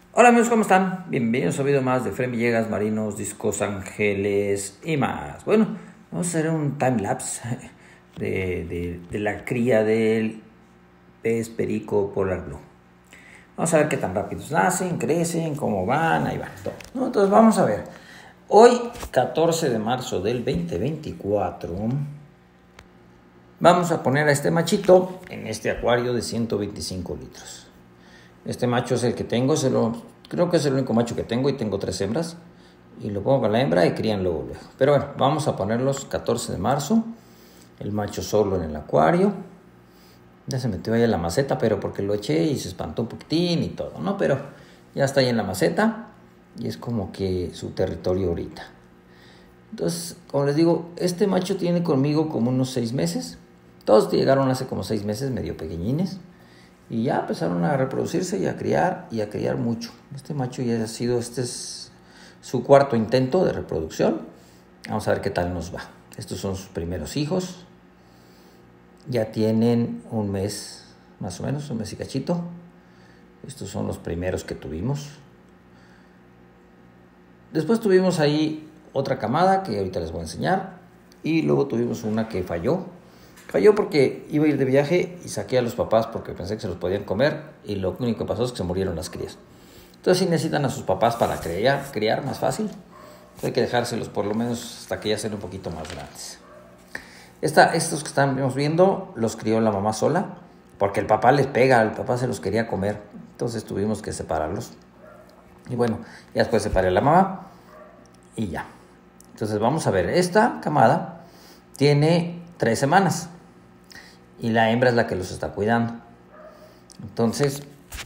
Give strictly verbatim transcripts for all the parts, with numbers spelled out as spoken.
Hola amigos, ¿cómo están? Bienvenidos a un video más de Efraín Villegas, Marinos, Discos Ángeles y más. Bueno, vamos a hacer un time-lapse de, de, de la cría del pez perico polar blue. Vamos a ver qué tan rápidos nacen, crecen, cómo van, ahí van, todo, ¿no? Entonces vamos a ver. Hoy, catorce de marzo del veinte veinticuatro, vamos a poner a este machito en este acuario de ciento veinticinco litros. Este macho es el que tengo, se lo, creo que es el único macho que tengo y tengo tres hembras. Y lo pongo con la hembra y crían luego, luego. Pero bueno, vamos a ponerlos catorce de marzo. El macho solo en el acuario. Ya se metió ahí en la maceta, pero porque lo eché y se espantó un poquitín y todo, ¿no? Pero ya está ahí en la maceta y es como que su territorio ahorita. Entonces, como les digo, este macho tiene conmigo como unos seis meses. Todos llegaron hace como seis meses, medio pequeñines. Y ya empezaron a reproducirse y a criar, y a criar mucho. Este macho ya ha sido, este es su cuarto intento de reproducción. Vamos a ver qué tal nos va. Estos son sus primeros hijos. Ya tienen un mes, más o menos, un mes y cachito. Estos son los primeros que tuvimos. Después tuvimos ahí otra camada que ahorita les voy a enseñar. Y luego tuvimos una que falló. Falló porque iba a ir de viaje y saqué a los papás porque pensé que se los podían comer y lo único que pasó es que se murieron las crías. Entonces sí necesitan a sus papás para criar, criar más fácil. Entonces hay que dejárselos por lo menos hasta que ya sean un poquito más grandes. Esta, estos que estamos viendo los crió la mamá sola porque el papá les pega, el papá se los quería comer. Entonces tuvimos que separarlos. Y bueno, ya después separé a la mamá y ya. Entonces vamos a ver, esta camada tiene tres semanas. Y la hembra es la que los está cuidando. Entonces,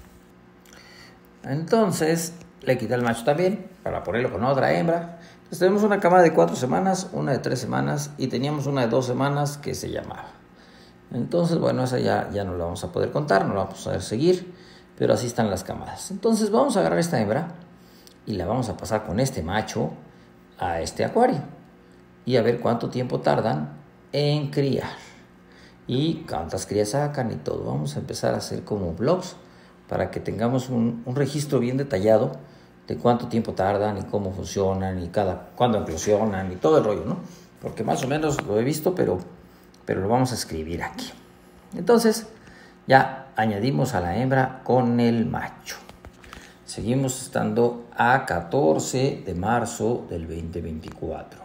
entonces le quité el macho también para ponerlo con otra hembra. Entonces tenemos una camada de cuatro semanas, una de tres semanas y teníamos una de dos semanas que se llamaba. Entonces, bueno, esa ya, ya no la vamos a poder contar, no la vamos a poder seguir, pero así están las camadas. Entonces vamos a agarrar esta hembra y la vamos a pasar con este macho a este acuario y a ver cuánto tiempo tardan en criar. Y cuántas crías sacan y todo. Vamos a empezar a hacer como vlogs para que tengamos un, un registro bien detallado de cuánto tiempo tardan y cómo funcionan y cada, cuándo eclosionan y todo el rollo, ¿no? Porque más o menos lo he visto, pero, pero lo vamos a escribir aquí. Entonces, ya añadimos a la hembra con el macho. Seguimos estando a catorce de marzo del veinte veinticuatro.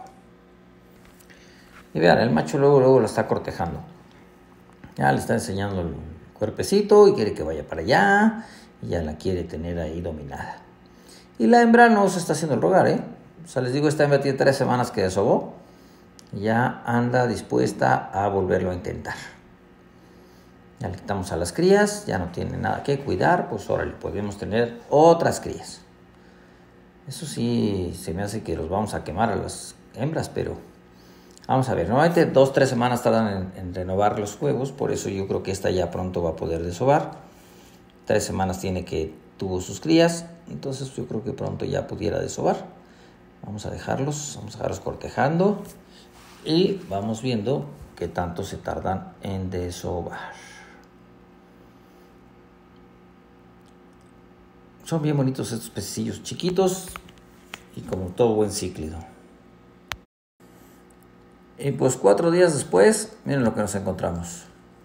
Y vean, el macho luego, luego lo está cortejando. Ya le está enseñando el cuerpecito y quiere que vaya para allá. Y ya la quiere tener ahí dominada. Y la hembra no se está haciendo el rogar, ¿eh? O sea, les digo, esta hembra tiene tres semanas que desobó. Y ya anda dispuesta a volverlo a intentar. Ya le quitamos a las crías. Ya no tiene nada que cuidar. Pues ahora le podemos tener otras crías. Eso sí, se me hace que los vamos a quemar a las hembras, pero... Vamos a ver, normalmente dos, tres semanas tardan en, en renovar los huevos, por eso yo creo que esta ya pronto va a poder desovar. Tres semanas tiene que tuvo sus crías, entonces yo creo que pronto ya pudiera desovar. Vamos a dejarlos, vamos a dejarlos cortejando y vamos viendo qué tanto se tardan en desovar. Son bien bonitos estos pececillos chiquitos y como todo buen cíclido. Y pues cuatro días después, miren lo que nos encontramos.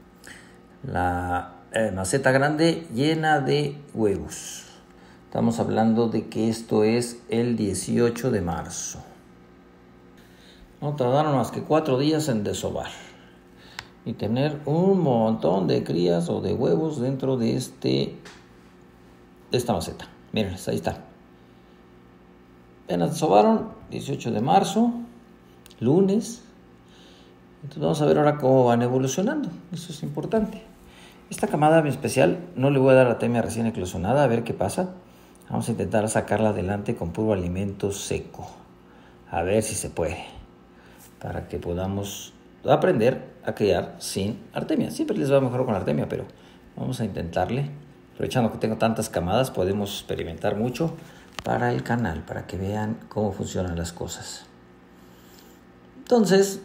La eh, maceta grande llena de huevos. Estamos hablando de que esto es el dieciocho de marzo. No tardaron más que cuatro días en desovar. Y tener un montón de crías o de huevos dentro de, este, de esta maceta. Miren, ahí está. Apenas desovaron, dieciocho de marzo, lunes. Entonces vamos a ver ahora cómo van evolucionando. Eso es importante. Esta camada en especial no le voy a dar artemia recién eclosionada, a ver qué pasa. Vamos a intentar sacarla adelante con puro alimento seco. A ver si se puede. Para que podamos aprender a criar sin artemia. Siempre les va mejor con artemia, pero vamos a intentarle. Aprovechando que tengo tantas camadas, podemos experimentar mucho para el canal, para que vean cómo funcionan las cosas. Entonces...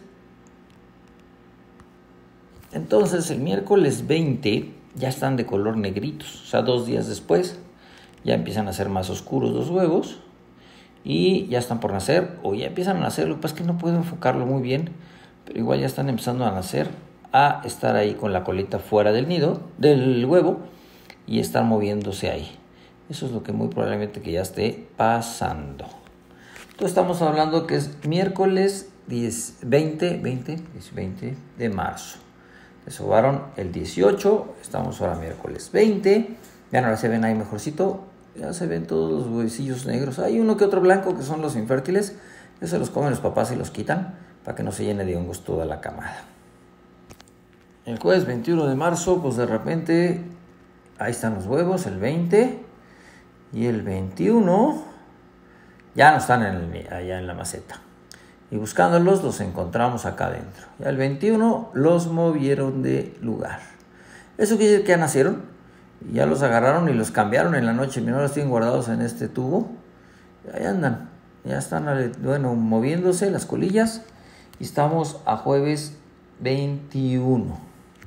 Entonces el miércoles veinte ya están de color negritos, o sea, dos días después ya empiezan a ser más oscuros los huevos y ya están por nacer o ya empiezan a nacer. Lo que pasa es que no puedo enfocarlo muy bien, pero igual ya están empezando a nacer, a estar ahí con la colita fuera del nido, del huevo, y están moviéndose ahí. Eso es lo que muy probablemente que ya esté pasando. Entonces estamos hablando que es miércoles diez, veinte, veinte, veinte de marzo. Desovaron el dieciocho, estamos ahora miércoles veinte. Ya ahora se ven ahí mejorcito, ya se ven todos los huevecillos negros. Hay uno que otro blanco que son los infértiles, que se los comen los papás y los quitan para que no se llene de hongos toda la camada. El jueves veintiuno de marzo, pues de repente ahí están los huevos, el veinte y el veintiuno ya no están en el, allá en la maceta. Y buscándolos los encontramos acá adentro. Ya el veintiuno los movieron de lugar. Eso quiere decir que ya nacieron. Ya los agarraron y los cambiaron en la noche. Mira, los tienen guardados en este tubo. Y ahí andan. Ya están, bueno, moviéndose las colillas. Y estamos a jueves veintiuno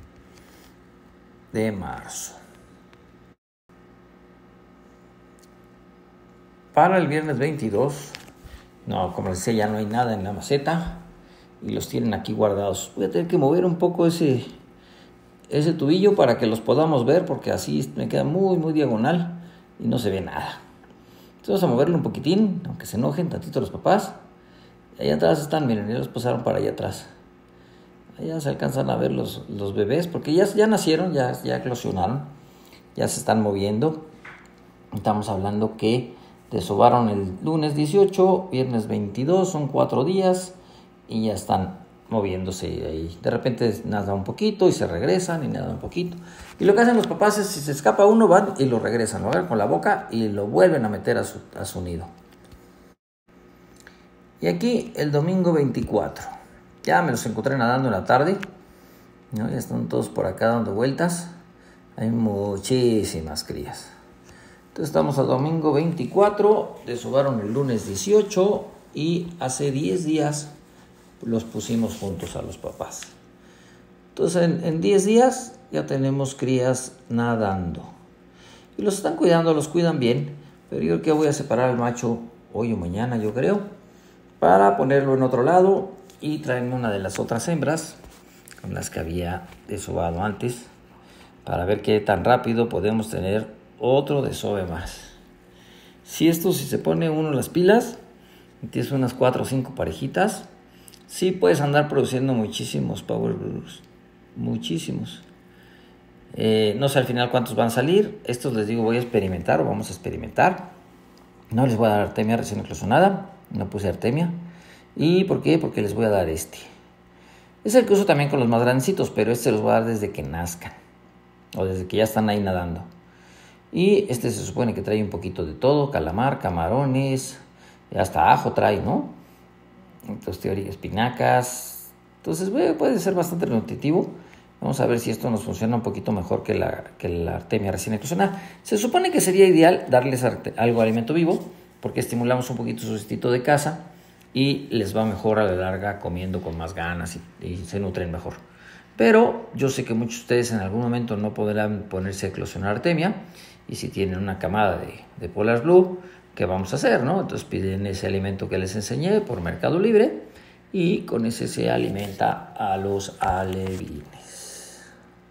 de marzo. Para el viernes veintidós, no, como les decía, ya no hay nada en la maceta y los tienen aquí guardados. Voy a tener que mover un poco ese, ese tubillo para que los podamos ver, porque así me queda muy, muy diagonal y no se ve nada. Entonces vamos a moverlo un poquitín, aunque se enojen tantito los papás. Y allá atrás están, miren, ya los pasaron para allá atrás. Allá se alcanzan a ver los, los bebés, porque ya, ya nacieron, ya, ya eclosionaron, ya se están moviendo. Estamos hablando que desovaron el lunes dieciocho, viernes veintidós, son cuatro días y ya están moviéndose ahí. De repente nada un poquito y se regresan y nada un poquito. Y lo que hacen los papás es, si se escapa uno, van y lo regresan, lo agarran con la boca y lo vuelven a meter a su, a su nido. Y aquí el domingo veinticuatro, ya me los encontré nadando en la tarde, ¿no? Ya están todos por acá dando vueltas. Hay muchísimas crías. Entonces estamos al domingo veinticuatro, desovaron el lunes dieciocho y hace diez días los pusimos juntos a los papás. Entonces en, en diez días ya tenemos crías nadando. Y los están cuidando, los cuidan bien, pero yo creo que voy a separar al macho hoy o mañana, yo creo, para ponerlo en otro lado y traerme una de las otras hembras con las que había desovado antes, para ver qué tan rápido podemos tener otro desove más. Si esto, si se pone uno las pilas, tienes unas cuatro o cinco parejitas, sí puedes andar produciendo muchísimos Power Brooders, muchísimos. Eh, no sé al final cuántos van a salir. Estos les digo, voy a experimentar o vamos a experimentar. No les voy a dar artemia recién eclosionada, no puse artemia. ¿Y por qué? Porque les voy a dar este. Es el que uso también con los más grandecitos, pero este los voy a dar desde que nazcan o desde que ya están ahí nadando. Y este se supone que trae un poquito de todo, calamar, camarones, hasta ajo trae, ¿no? Entonces, teoría, espinacas. Entonces, bueno, puede ser bastante nutritivo. Vamos a ver si esto nos funciona un poquito mejor que la, que la artemia recién eclosionada. Se supone que sería ideal darles algo de alimento vivo, porque estimulamos un poquito su instinto de caza y les va mejor a la larga comiendo con más ganas y, y se nutren mejor. Pero yo sé que muchos de ustedes en algún momento no podrán ponerse a eclosionar artemia. Y si tienen una camada de, de Polar Blue, ¿qué vamos a hacer, no? Entonces piden ese alimento que les enseñé por Mercado Libre y con ese se alimenta a los alevines.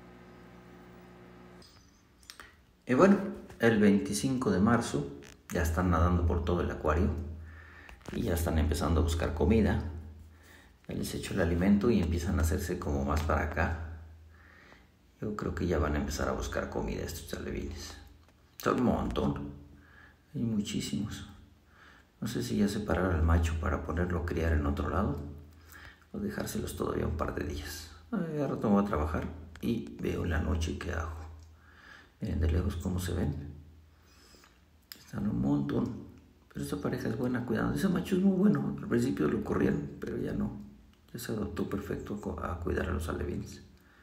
Y bueno, el veinticinco de marzo ya están nadando por todo el acuario y ya están empezando a buscar comida. Ya les echo el alimento y empiezan a hacerse como más para acá. Yo creo que ya van a empezar a buscar comida estos alevines. Son un montón, hay muchísimos. No sé si ya separar al macho para ponerlo a criar en otro lado o dejárselos todavía un par de días. Ahora rato voy a trabajar y veo en la noche qué hago. Miren de lejos cómo se ven. Están un montón, pero esta pareja es buena cuidando. Ese macho es muy bueno, al principio lo corrían, pero ya no. Ya se adaptó perfecto a cuidar a los alevines.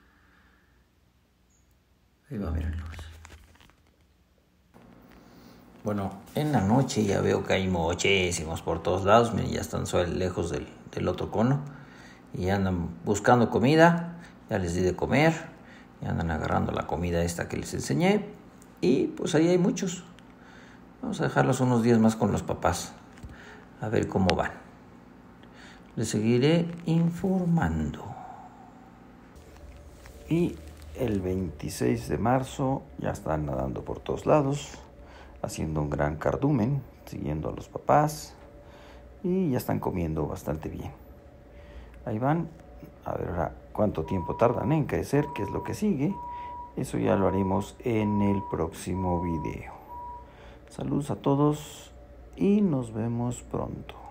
Ahí va, mírenlos. Bueno, en la noche ya veo que hay muchísimos por todos lados. Miren, ya están lejos del, del otro cono. Y andan buscando comida. Ya les di de comer. Ya andan agarrando la comida esta que les enseñé. Y pues ahí hay muchos. Vamos a dejarlos unos días más con los papás, a ver cómo van. Les seguiré informando. Y el veintiséis de marzo ya están nadando por todos lados, haciendo un gran cardumen, siguiendo a los papás, y ya están comiendo bastante bien. Ahí van, a ver ahora cuánto tiempo tardan en crecer, qué es lo que sigue. Eso ya lo haremos en el próximo video. Saludos a todos y nos vemos pronto.